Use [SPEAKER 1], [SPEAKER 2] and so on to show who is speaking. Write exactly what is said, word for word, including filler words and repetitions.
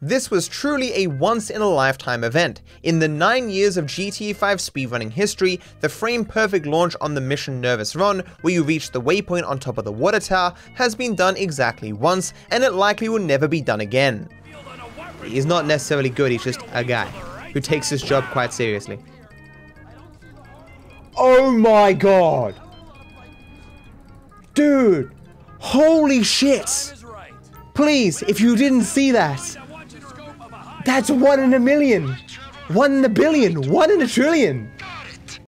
[SPEAKER 1] This was truly a once-in-a-lifetime event. In the nine years of G T A five speedrunning history, the frame-perfect launch on the mission Nervous Run, where you reach the waypoint on top of the water tower, has been done exactly once, and it likely will never be done again. He's not necessarily good, he's just a guy who takes his job quite seriously. Oh my god! Dude! Holy shit! Please, if you didn't see that, that's one in a million! One in a billion! One in a trillion!